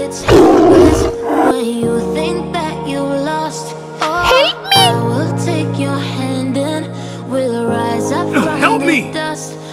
it's hopeless when you think that you lost. Help me! I will take your hand and we'll rise up from Help the me! dust.